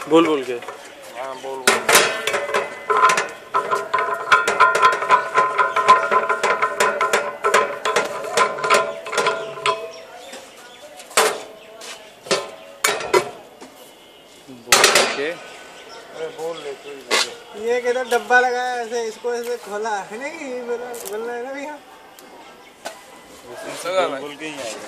बोल बोल के। हाँ बोल बोल के। अरे बोल ले कोई। ये कहता डब्बा लगाया ऐसे, इसको ऐसे खोला है नहीं, बोलना है ना भैया। बोल के ही आएगा।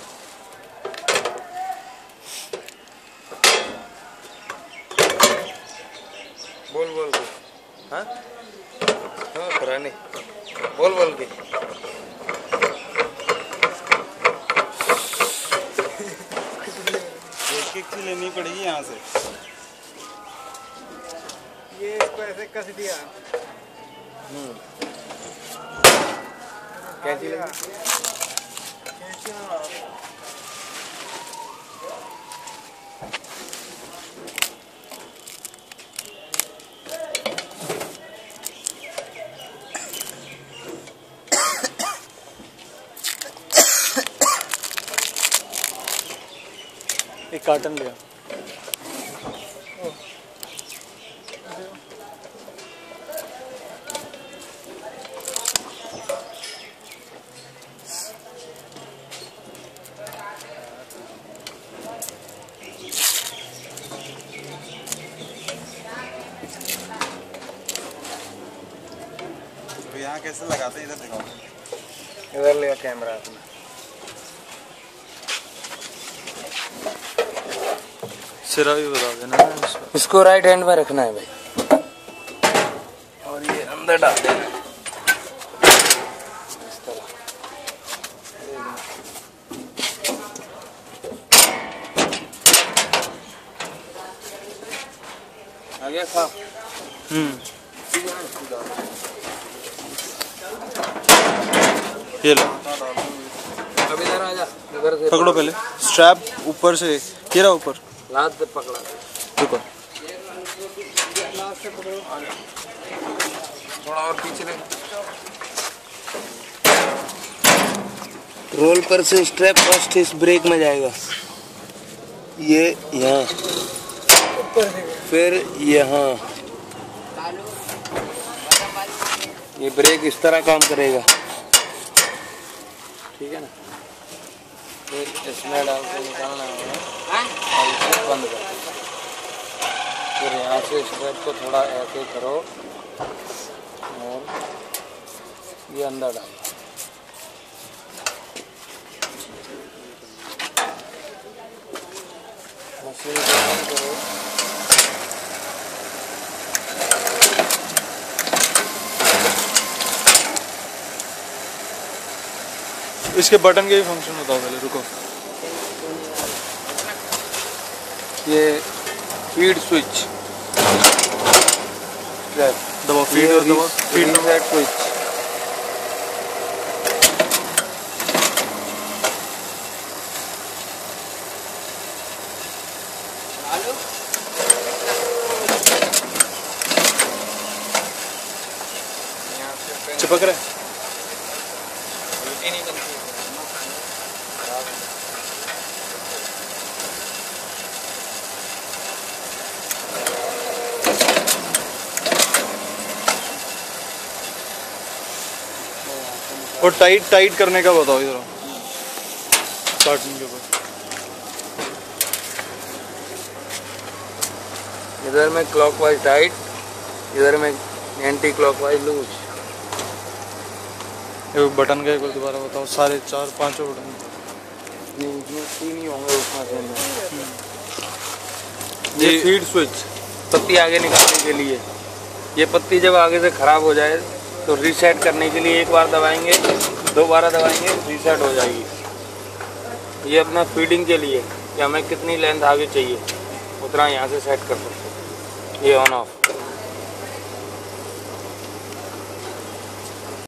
बोल बोल के। हाँ हाँ पुराने बोल बोल के। एक चीज लेनी पड़ेगी यहाँ से। ये इसको ऐसे कस दिया। कैसी लगी? कैंची में मारो। एक कार्टन लिया। तो यहाँ कैसे लगाते हैं, इधर दिखाओ। इधर ले कैमरा अपना। सिरा भी बता देना। इसको राइट हैंड में रखना है भाई, और ये अंदर डाल देना है इस तरह। आ गया साफ। ये लो, अब इधर आ जा, इधर से पकड़ो पहले स्ट्रैप ऊपर से। ये रहा ऊपर, लात पे पकड़ा। रुको थोड़ा और पीछे ले। रोल पर से स्ट्रैप फर्स्ट इस ब्रेक में जाएगा, ये यहाँ, फिर यहाँ। ये ब्रेक इस तरह काम करेगा, ठीक है ना। फिर इसमें डाल के निकालना होगा और इसे बंद कर देना। फिर यहाँ से स्ट्रैप को थोड़ा ऐसे करो और ये अंदर डालो। मशीन को बंद करो। इसके बटन के भी फंक्शन बताओ पहले, रुको। ये फीड स्विच दबाओ, फीड और दबाओ, फीड रीसेट स्विच। चिपक रहा है। और टाइट करने का बताओ इधर कार्टून के ऊपर। इधर में क्लॉकवाइज टाइट, इधर में एंटी क्लॉकवाइज लूज। एक बटन का एक बार दोबारा बताओ। सारे 4-5 बटन नहीं, इसमें 3 ही होंगे उसमें से। ये फीड स्विच पत्ती आगे निकालने के लिए। ये पत्ती जब आगे से खराब हो जाए तो रीसेट करने के लिए एक बार दबाएंगे, 2 बार दबाएंगे, रीसेट हो जाएगी। ये अपना फीडिंग के लिए कि हमें कितनी लेंथ आगे चाहिए उतना यहाँ से सेट कर सकते हैं। ये ऑन ऑफ।